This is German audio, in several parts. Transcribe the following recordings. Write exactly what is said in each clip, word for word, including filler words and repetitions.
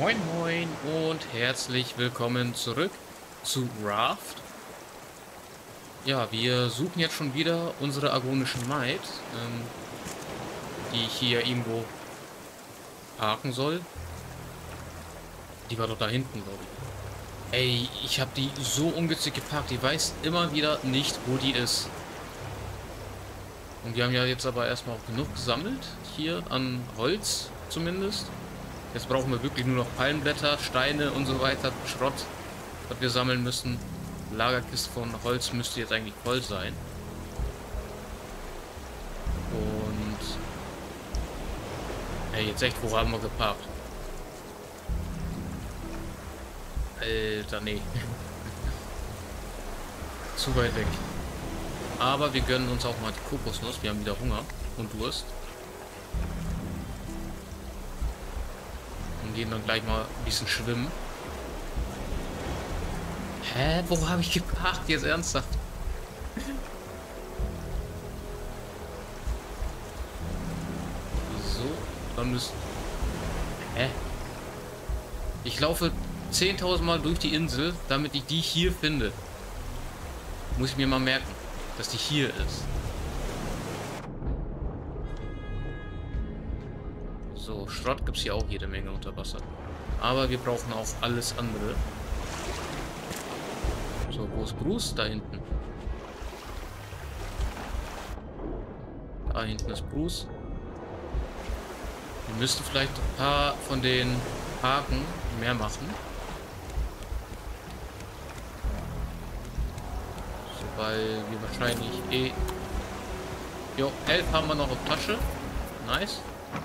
Moin Moin und herzlich willkommen zurück zu Raft. Ja, wir suchen jetzt schon wieder unsere agonische Maid, ähm, die ich hier irgendwo parken soll. Die war doch da hinten, glaube ich. Ey, ich habe die so ungünstig geparkt. Die weiß immer wieder nicht, wo die ist. Und wir haben ja jetzt aber erstmal auch genug gesammelt. Hier an Holz zumindest. Jetzt brauchen wir wirklich nur noch Palmblätter, Steine und so weiter. Schrott, was wir sammeln müssen. Lagerkiste von Holz müsste jetzt eigentlich voll sein. Und... Ey, jetzt echt, wo haben wir geparkt? Alter, nee. Zu weit weg. Aber wir gönnen uns auch mal die Kokosnuss. Wir haben wieder Hunger und Durst. Und gehen dann gleich mal ein bisschen schwimmen. Hä? Wo habe ich geparkt? Jetzt ernsthaft? So, dann müssen... Hä? Ich laufe zehntausend Mal durch die Insel, damit ich die hier finde. Muss ich mir mal merken, dass die hier ist. So, Schrott gibt es hier auch jede Menge unter Wasser. Aber wir brauchen auch alles andere. So, wo ist Bruce? Da hinten. Da hinten ist Bruce. Wir müssten vielleicht ein paar von den Haken mehr machen. So, weil wir wahrscheinlich eh... Jo, elf haben wir noch auf Tasche. Nice.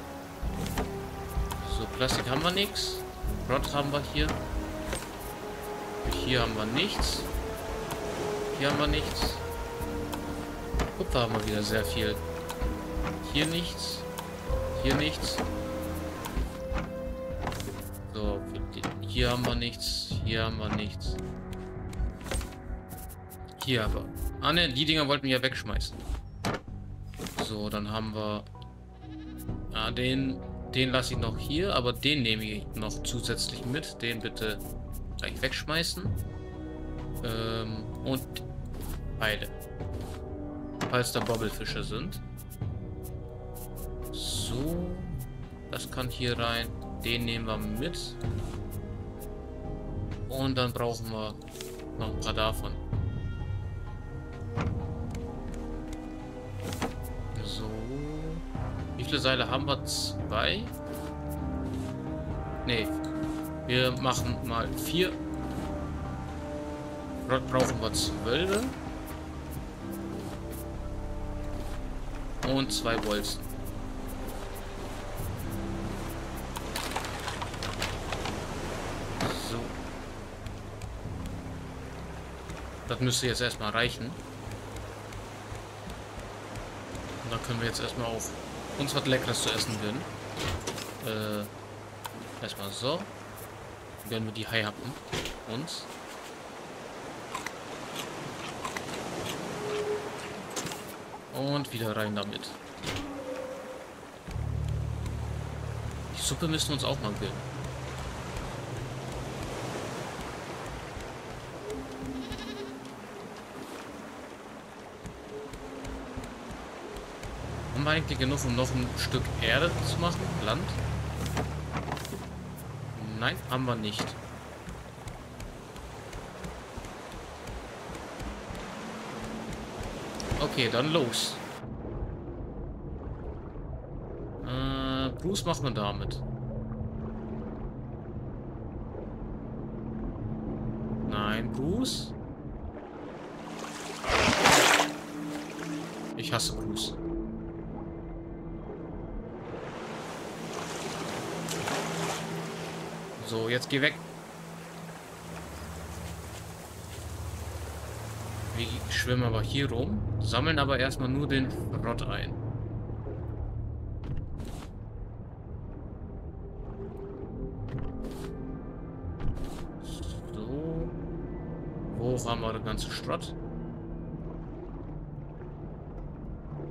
So, Plastik haben wir nichts. Rot haben wir hier. Hier haben wir nichts. Hier haben wir nichts. Kupfer haben wir wieder sehr viel. Hier nichts. Hier nichts. So, hier haben wir nichts. Hier haben wir nichts. Hier aber. Ah ne, die Dinger wollten wir ja wegschmeißen. So, dann haben wir... Ah, den... Den lasse ich noch hier, aber den nehme ich noch zusätzlich mit. Den bitte gleich wegschmeißen. Ähm, und beide. Falls da Bobbelfische sind. So. Das kann hier rein. Den nehmen wir mit. Und dann brauchen wir noch ein paar davon. So. Wie viele Seile haben wir? Zwei? Nee. Wir machen mal vier. Dort brauchen wir zwölf. Und zwei Bolzen. So. Das müsste jetzt erstmal reichen. Und dann können wir jetzt erstmal auf uns was Leckeres zu essen gönnen. Äh, erstmal so. Gönnen wir die Haihappen uns. Und wieder rein damit. Die Suppe müssen wir uns auch mal gönnen. Haben wir eigentlich genug, um noch ein Stück Erde zu machen? Land? Nein, haben wir nicht. Okay, dann los. Äh, Bruce machen wir damit. Nein, Bruce. Ich hasse Bruce. So, jetzt geh weg. Wir schwimmen aber hier rum, sammeln aber erstmal nur den Schrott ein. So. Wo haben wir den ganzen Schrott?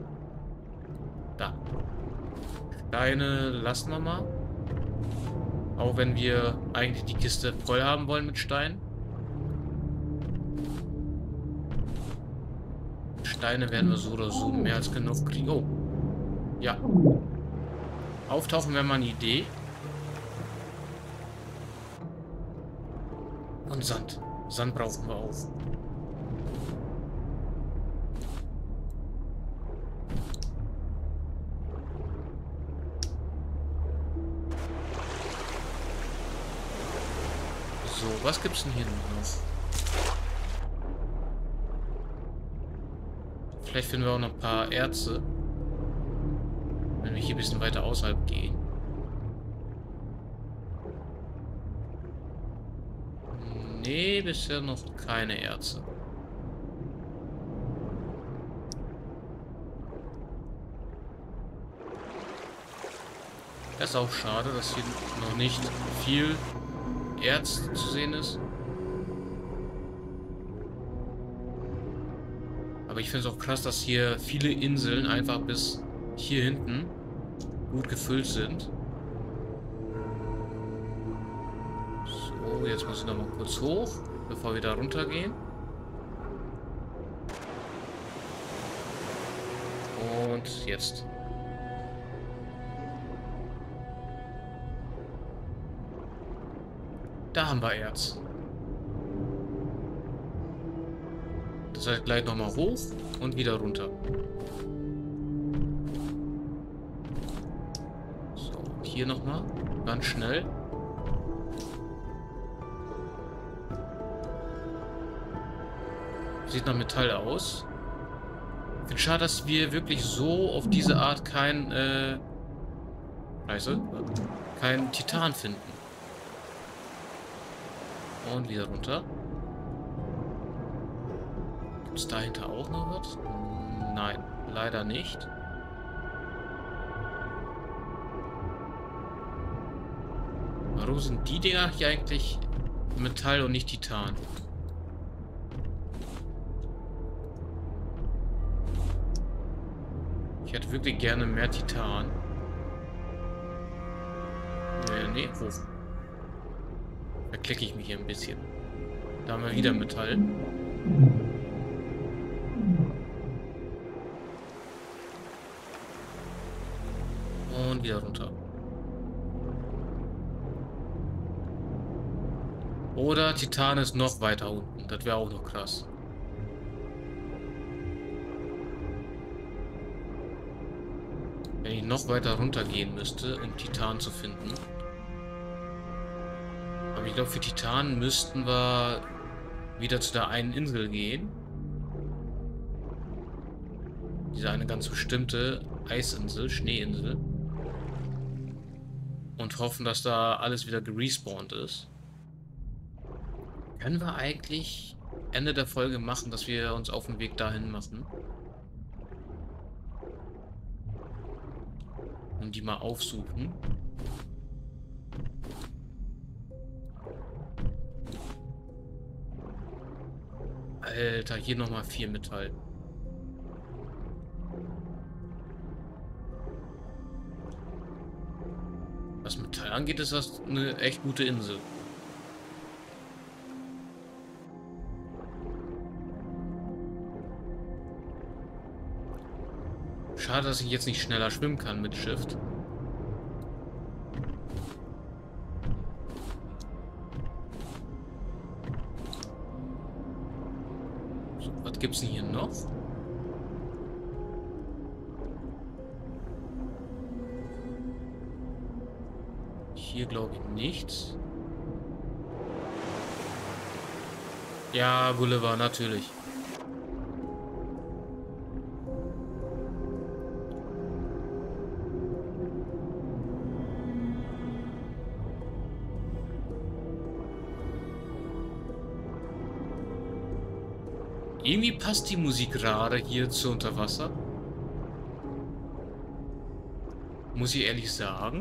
Da. Steine lassen wir mal. Auch wenn wir eigentlich die Kiste voll haben wollen mit Steinen. Steine werden wir so oder so mehr als genug kriegen. Oh. Ja. Auftauchen wäre mal eine Idee. Und Sand. Sand brauchen wir auch. So, was gibt's denn hier noch? Vielleicht finden wir auch noch ein paar Erze. Wenn wir hier ein bisschen weiter außerhalb gehen. Nee, bisher noch keine Erze. Das ist auch schade, dass hier noch nicht viel Erz zu sehen ist. Aber ich finde es auch krass, dass hier viele Inseln einfach bis hier hinten gut gefüllt sind. So, jetzt muss ich noch mal kurz hoch, bevor wir da runtergehen. Und jetzt. Da haben wir Erz. Das heißt gleich nochmal hoch und wieder runter. So, und hier nochmal. Ganz schnell. Sieht nach Metall aus. Ich finde schade, dass wir wirklich so auf diese Art kein, äh, Scheiße, kein Titan finden. Und wieder runter. Gibt es dahinter auch noch was? Nein, leider nicht. Warum sind die Dinger hier eigentlich Metall und nicht Titan? Ich hätte wirklich gerne mehr Titan. Nee, nee, hoch. Da klicke ich mich hier ein bisschen. Da haben wir wieder Metall. Und wieder runter. Oder Titan ist noch weiter unten. Das wäre auch noch krass. Wenn ich noch weiter runter gehen müsste, um Titan zu finden. Aber ich glaube, für Titan müssten wir wieder zu der einen Insel gehen. Diese eine ganz bestimmte Eisinsel, Schneeinsel. Und hoffen, dass da alles wieder gerespawnt ist. Können wir eigentlich Ende der Folge machen, dass wir uns auf den Weg dahin machen? Und die mal aufsuchen. Alter, hier nochmal vier Metall. Was Metall angeht, ist das eine echt gute Insel. Schade, dass ich jetzt nicht schneller schwimmen kann mit Shift. So, was gibt's denn hier noch? Hier glaube ich nichts. Ja, Gulliver, natürlich. Irgendwie passt die Musik gerade hier zu Unterwasser. Muss ich ehrlich sagen.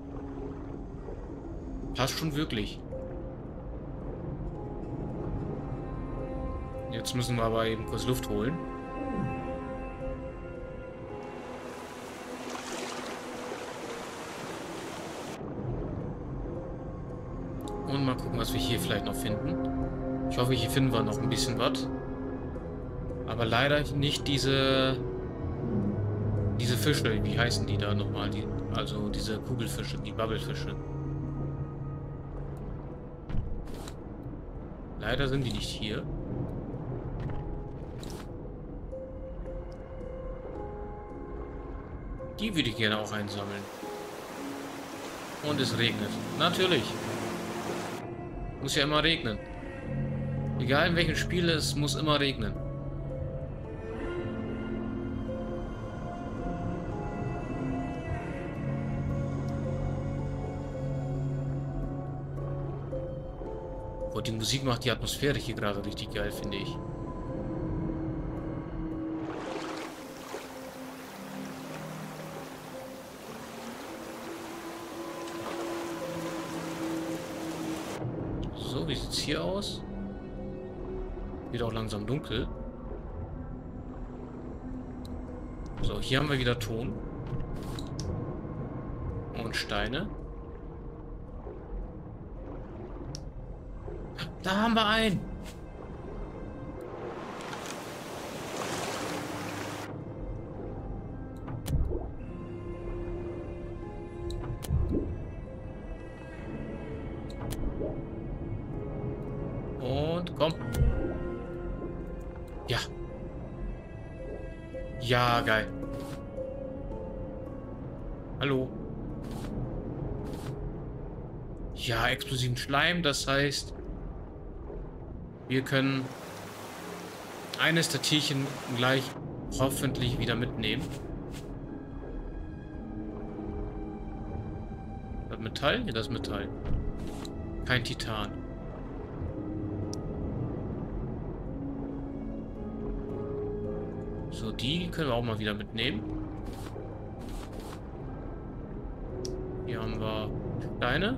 Passt schon wirklich. Jetzt müssen wir aber eben kurz Luft holen. Und mal gucken, was wir hier vielleicht noch finden. Ich hoffe, hier finden wir noch ein bisschen was. Aber leider nicht diese... Diese Fische, wie heißen die da nochmal? Die, also diese Kugelfische, die Bubbelfische. Leider sind die nicht hier. Die würde ich gerne auch einsammeln. Und es regnet. Natürlich. Muss ja immer regnen. Egal in welchem Spiel es muss immer regnen. Boah, die Musik macht die Atmosphäre hier gerade richtig geil, finde ich. So, wie sieht's hier aus? Wird auch langsam dunkel. So, hier haben wir wieder Ton. Und Steine. Da haben wir einen. Und komm. Ja. Ja, geil. Hallo. Ja, explosiven Schleim, das heißt, wir können eines der Tierchen gleich hoffentlich wieder mitnehmen. Das Metall? Ja, das Metall. Kein Titan. So, die können wir auch mal wieder mitnehmen. Hier haben wir Steine.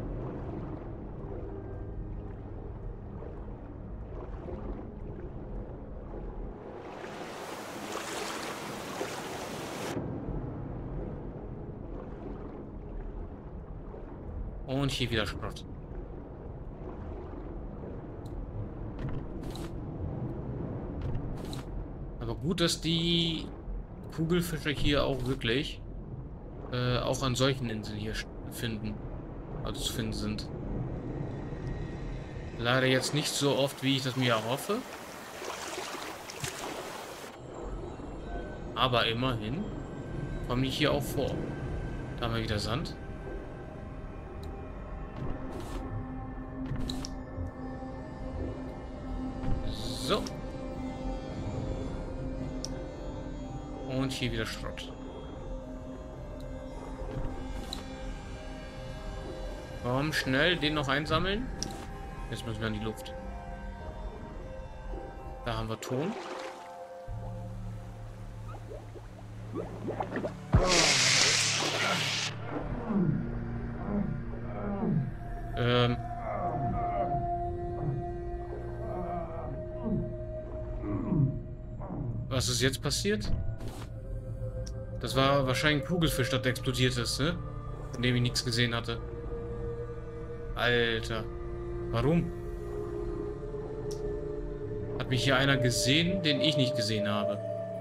Und hier wieder Schrott. Aber gut, dass die Kugelfische hier auch wirklich äh, auch an solchen Inseln hier finden. Also zu finden sind. Leider jetzt nicht so oft, wie ich das mir erhoffe. Aber immerhin kommen die hier auch vor. Da haben wir wieder Sand. So. Und hier wieder Schrott. Komm, schnell den noch einsammeln. Jetzt müssen wir in die Luft. Da haben wir Ton. Ähm. Was ist jetzt passiert? Das war wahrscheinlich ein Kugelfisch, das explodiert ist, ne? Von dem ich nichts gesehen hatte. Alter. Warum? Hat mich hier einer gesehen, den ich nicht gesehen habe.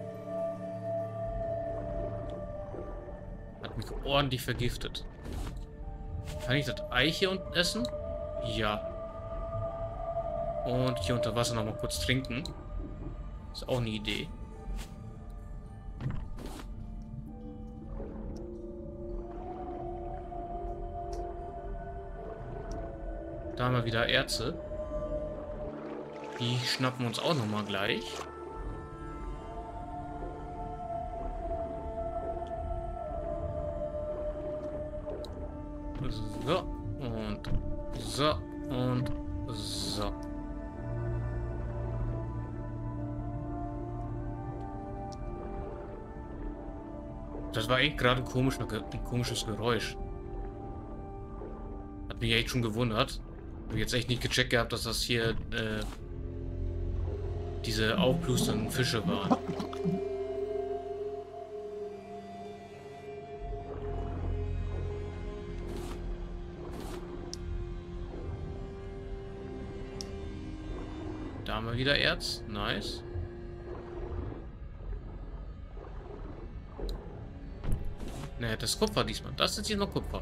Hat mich ordentlich vergiftet. Kann ich das Ei hier unten essen? Ja. Und hier unter Wasser nochmal kurz trinken. Ist auch eine Idee. Da haben wir wieder Erze. Die schnappen wir uns auch nochmal gleich. So. Und so. Und so. Das war echt gerade ein, komisch, ein komisches Geräusch. Hat mich echt schon gewundert. Habe jetzt echt nicht gecheckt gehabt, dass das hier äh, diese aufplusternden Fische waren. Da haben wir wieder Erz. Nice. Ne, das ist Kupfer diesmal. Das ist hier noch Kupfer.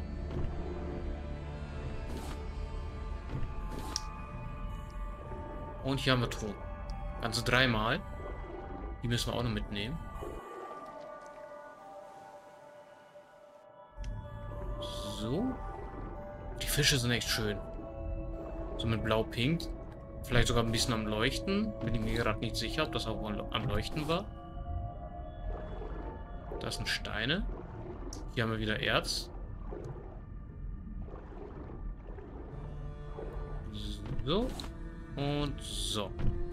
Und hier haben wir Ton. Also dreimal. Die müssen wir auch noch mitnehmen. So. Die Fische sind echt schön. So mit blau-pink. Vielleicht sogar ein bisschen am Leuchten. Bin ich mir gerade nicht sicher, ob das auch am Leuchten war. Das sind Steine. Hier haben wir wieder Erz. So. Und so.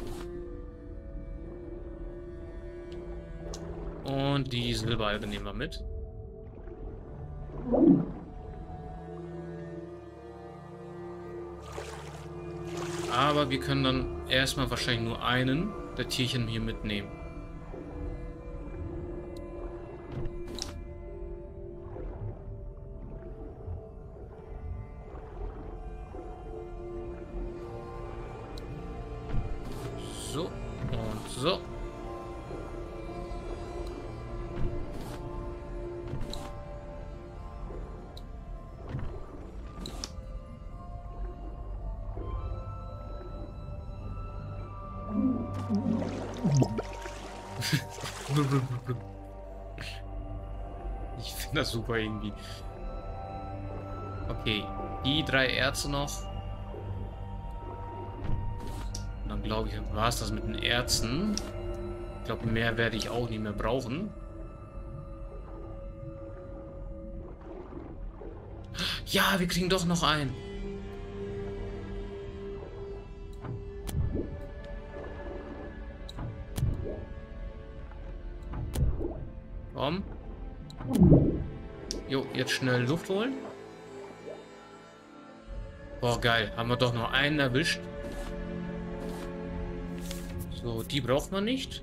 Und die Silberalge nehmen wir mit. Aber wir können dann erstmal wahrscheinlich nur einen der Tierchen hier mitnehmen. So und so. Ich finde das super irgendwie. Okay, die drei Erze noch. Und dann glaube ich, war es das mit den Erzen. Ich glaube, mehr werde ich auch nicht mehr brauchen. Ja, wir kriegen doch noch einen. Komm. Jo, jetzt schnell Luft holen. Boah, geil. Haben wir doch noch einen erwischt. So, die braucht man nicht.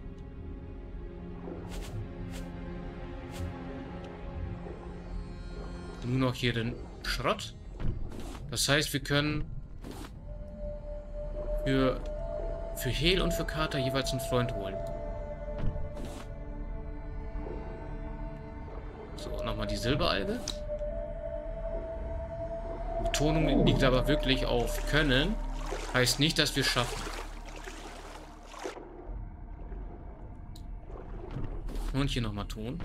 Nur noch hier den Schrott. Das heißt, wir können für, für Hel und für Kater jeweils einen Freund holen. So, nochmal die Silberalge. Betonung liegt aber wirklich auf können. Heißt nicht, dass wir es schaffen. Und hier nochmal Ton.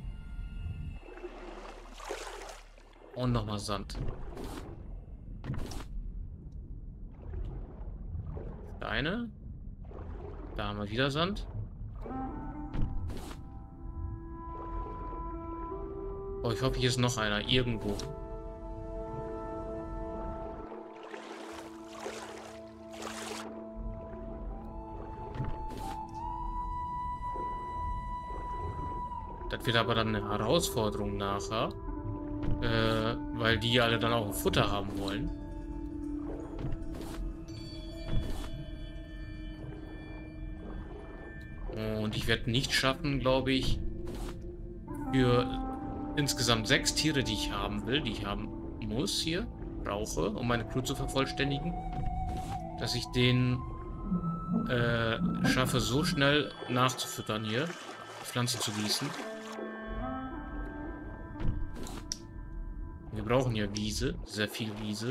Und nochmal Sand. Steine. Da haben wir wieder Sand. Oh, ich hoffe, hier ist noch einer. Irgendwo. Das wird aber dann eine Herausforderung nachher. Äh, weil die alle dann auch ein Futter haben wollen. Und ich werde nicht schaffen, glaube ich, für insgesamt sechs Tiere, die ich haben will, die ich haben muss hier, brauche, um meine Crew zu vervollständigen, dass ich den äh, schaffe, so schnell nachzufüttern hier, Pflanzen zu gießen. Wir brauchen ja Wiese, sehr viel Wiese.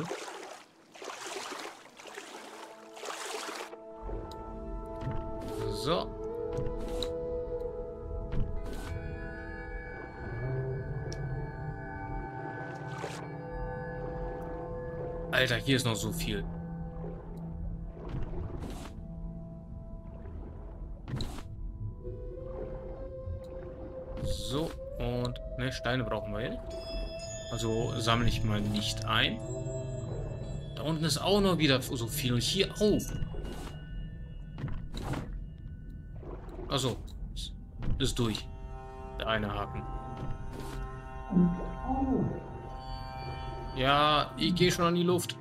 So. Alter, hier ist noch so viel. So, und ne, Steine brauchen wir hier. Also sammle ich mal nicht ein. Da unten ist auch noch wieder so viel. Und hier auch. Also ist durch. Der eine Haken. Ja, ich gehe schon an die Luft.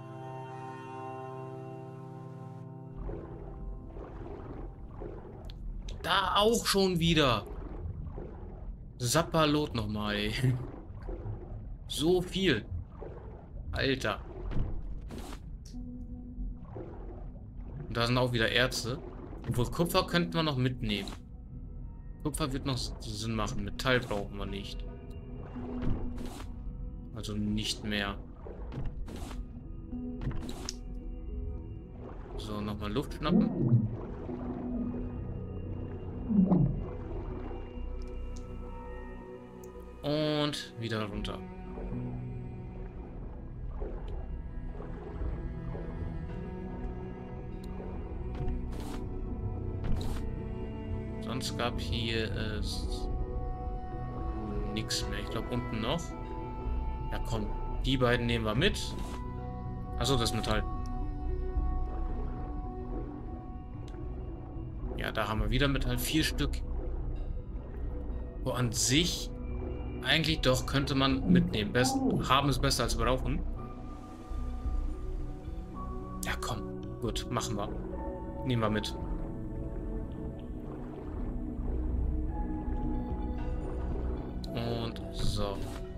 Da auch schon wieder. Sapperlot nochmal, ey. So viel. Alter. Und da sind auch wieder Erze. Obwohl Kupfer könnten wir noch mitnehmen. Kupfer wird noch Sinn machen. Metall brauchen wir nicht. Also nicht mehr. So, nochmal Luft schnappen. Und wieder runter. Sonst gab hier äh, nichts mehr. Ich glaube unten noch. Ja komm, die beiden nehmen wir mit. Achso, das Metall. Ja, da haben wir wieder Metall. Vier Stück. Wo an sich eigentlich doch könnte man mitnehmen. Best, haben ist besser als brauchen. Ja komm, gut, machen wir. Nehmen wir mit. Und so.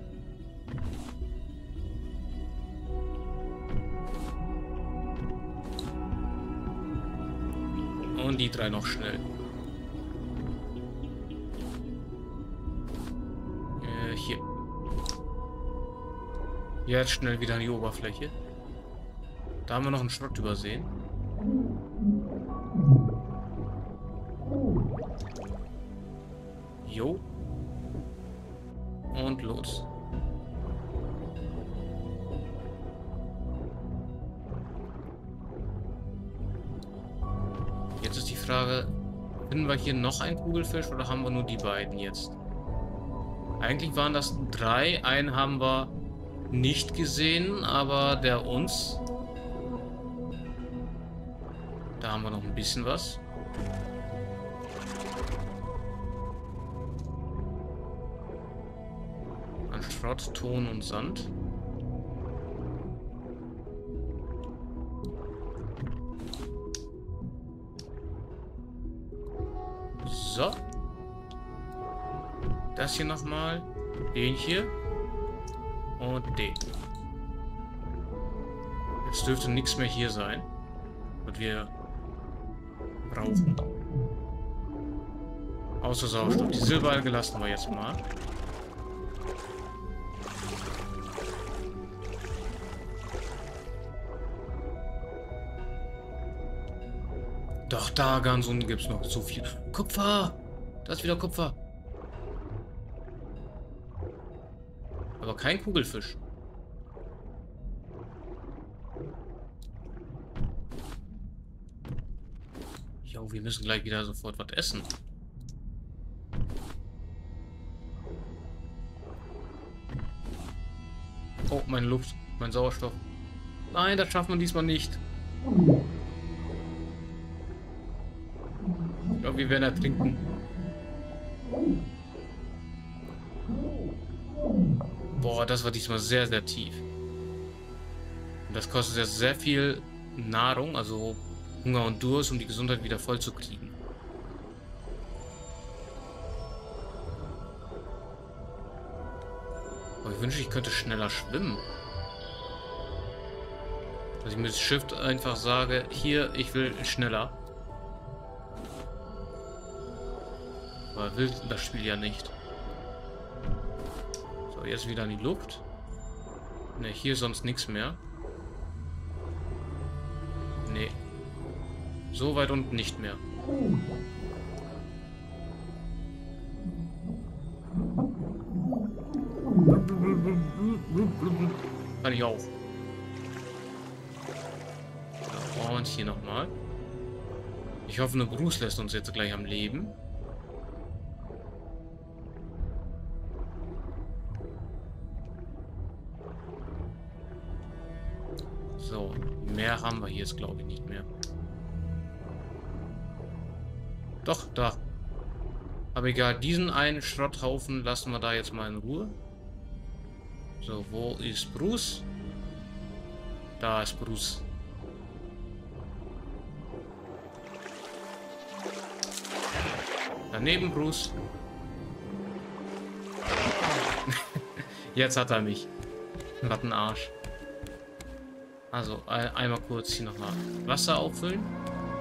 Und die drei noch schnell. Äh, hier. Jetzt schnell wieder an die Oberfläche. Da haben wir noch einen Schrott übersehen. Jo. Und los. Jetzt ist die Frage, finden wir hier noch einen Kugelfisch oder haben wir nur die beiden jetzt? Eigentlich waren das drei. Einen haben wir nicht gesehen, aber der uns. Da haben wir noch ein bisschen was. An Schrott, Ton und Sand. So. Das hier nochmal. Den hier. Und den. Jetzt dürfte nichts mehr hier sein. Was wir brauchen. Außer Sauerstoff. Die Silberalge lassen wir jetzt mal. Doch, da ganz unten gibt es noch so viel. Kupfer! Da ist wieder Kupfer. Aber kein Kugelfisch. Jo, wir müssen gleich wieder sofort was essen. Oh, meine Luft, mein Sauerstoff. Nein, das schafft man diesmal nicht. Ich glaube, wir werden ertrinken. Boah, das war diesmal sehr, sehr tief. Und das kostet jetzt sehr viel Nahrung, also Hunger und Durst, um die Gesundheit wieder voll zu kriegen. Aber ich wünsche, ich könnte schneller schwimmen. Dass ich mit dem Shift einfach sage, hier, ich will schneller. Aber will das Spiel ja nicht. So, jetzt wieder in die Luft. Ne, hier sonst nichts mehr. Ne. So weit unten nicht mehr. Kann ich auch. So, und hier nochmal. Ich hoffe, eine Bruce lässt uns jetzt gleich am Leben. So, mehr haben wir hier jetzt, glaube ich, nicht mehr. Doch, da. Aber egal, diesen einen Schrotthaufen lassen wir da jetzt mal in Ruhe. So, wo ist Bruce? Da ist Bruce. Daneben Bruce. Jetzt hat er mich. Was ein Arsch. Also, ein, einmal kurz hier nochmal Wasser auffüllen.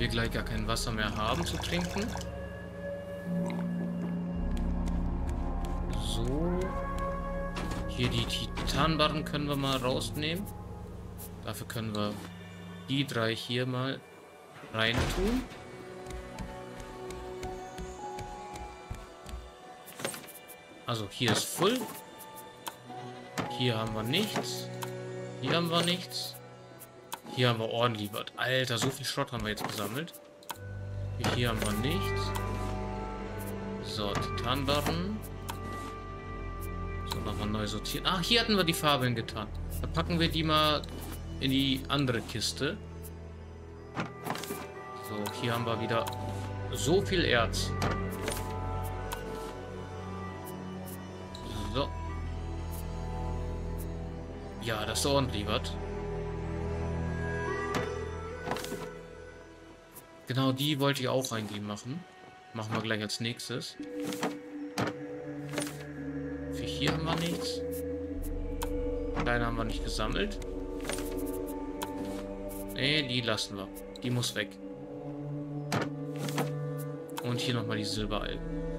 wir gleich gar kein Wasser mehr haben zu trinken. So. Hier die Titanbarren können wir mal rausnehmen. Dafür können wir die drei hier mal rein tun. Also hier ist voll. Hier haben wir nichts. Hier haben wir nichts. Hier haben wir ordentlich was. Alter, so viel Schrott haben wir jetzt gesammelt. Hier haben wir nichts. So, Titanbarren. So, nochmal neu sortieren. Ah, hier hatten wir die Farben getan. Dann packen wir die mal in die andere Kiste. So, hier haben wir wieder so viel Erz. So. Ja, das ist ordentlich was. Genau, die wollte ich auch eigentlich machen. Machen wir gleich als nächstes. Für hier haben wir nichts. Kleine haben wir nicht gesammelt. Ne, die lassen wir. Die muss weg. Und hier nochmal die Silberalgen.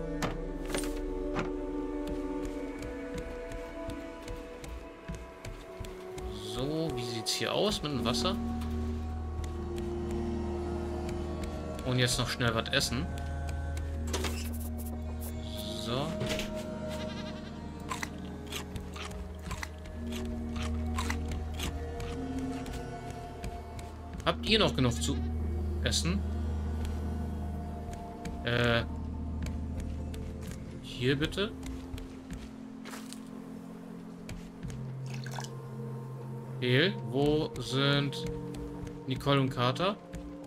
So, wie sieht es hier aus mit dem Wasser? Und jetzt noch schnell was essen. So. Habt ihr noch genug zu essen? Äh. Hier bitte. Okay, wo sind Nicole und Carter?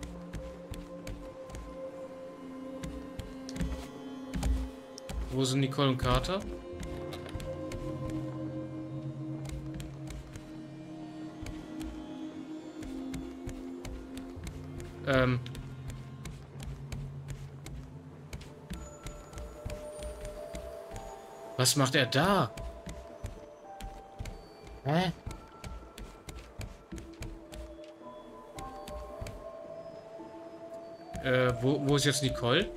Wo sind Nicole und Carter? Ähm. Was macht er da? Hä? Äh, wo, wo ist jetzt Nicole?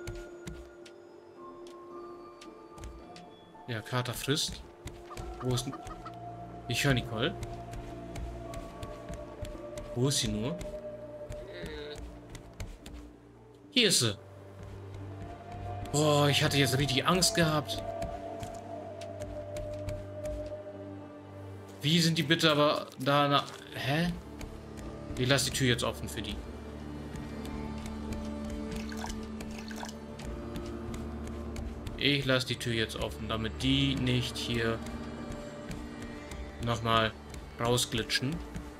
Ja, Carter frisst. Wo ist... Ich höre Nicole. Wo ist sie nur? Hier ist sie. Boah, ich hatte jetzt richtig Angst gehabt. Wie sind die bitte aber da... Na, hä? Ich lasse die Tür jetzt offen für die. Ich lasse die Tür jetzt offen, damit die nicht hier nochmal rausglitschen.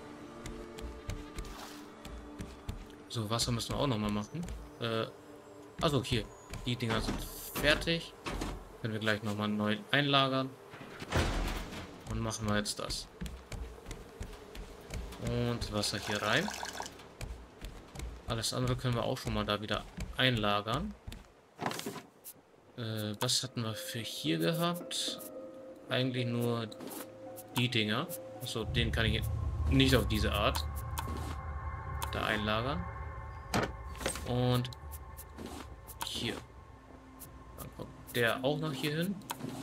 So, Wasser müssen wir auch nochmal machen. Äh, also hier, die Dinger sind fertig. Können wir gleich nochmal neu einlagern. Und machen wir jetzt das. Und Wasser hier rein. Alles andere können wir auch schon mal da wieder einlagern. Äh, was hatten wir für hier gehabt? Eigentlich nur die Dinger. Achso, den kann ich nicht auf diese Art da einlagern. Und hier. Dann kommt der auch noch hier hin.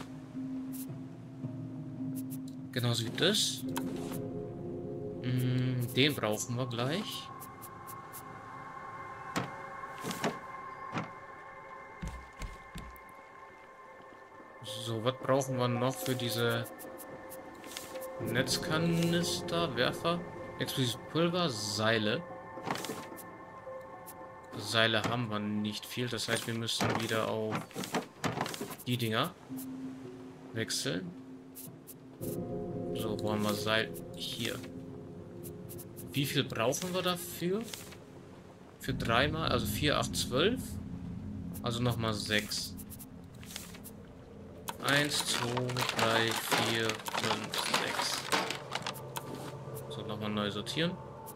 Genauso wie das. Mm, den brauchen wir gleich. So, was brauchen wir noch für diese Netzkanister, Werfer, explosives Pulver, Seile. Seile haben wir nicht viel, das heißt, wir müssen wieder auf die Dinger wechseln. So, wo haben wir Seil? Hier. Wie viel brauchen wir dafür? Für dreimal, also vier, acht, zwölf. Also nochmal sechs. eins, zwei, drei, vier, fünf, sechs. So, nochmal neu sortieren.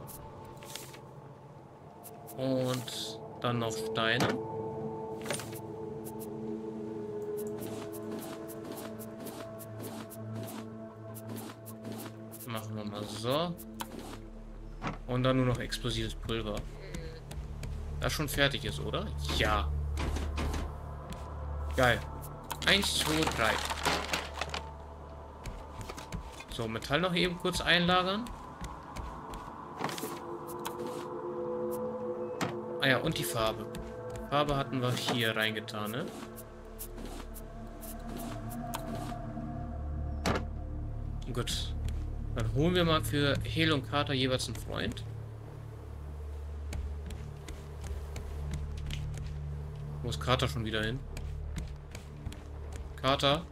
Und dann noch Steine. Machen wir mal so. Und dann nur noch explosives Pulver. das schon fertig ist, oder? Ja. Geil. Eins, zwei, drei. So, Metall noch eben kurz einlagern. Ah ja, und die Farbe. Farbe hatten wir hier reingetan, ne? Gut. Dann holen wir mal für Hel und Carter jeweils einen Freund. Wo ist Carter schon wieder hin? Carter?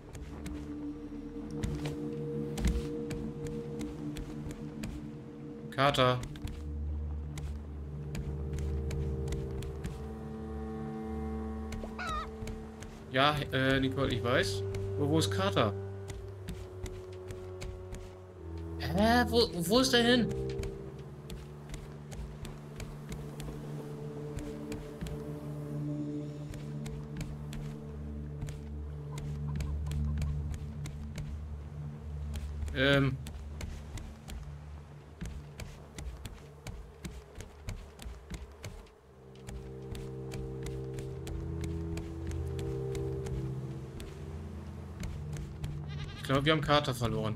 Carter? Ja, äh, Nicole, ich weiß. Wo, wo ist Carter? Hä? Wo, wo ist der hin? Ähm. Ich glaube, wir haben Carter verloren.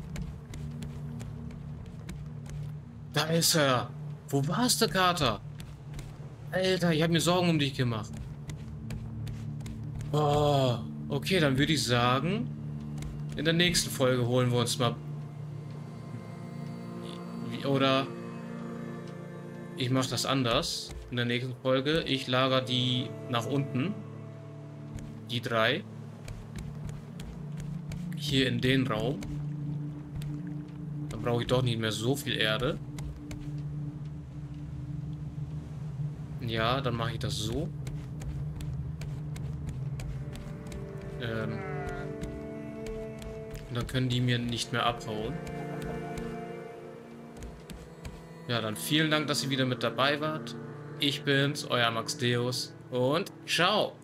Da ist er. Wo warst du, Carter? Alter, ich habe mir Sorgen um dich gemacht. Oh, okay, dann würde ich sagen, in der nächsten Folge holen wir uns mal... Oder ich mache das anders. In der nächsten Folge, ich lager die nach unten. Die drei. Hier in den Raum. Dann brauche ich doch nicht mehr so viel Erde. Ja, dann mache ich das so. Ähm. Und dann können die mir nicht mehr abhauen. Ja, dann vielen Dank, dass ihr wieder mit dabei wart. Ich bin's, euer Max Deus und ciao!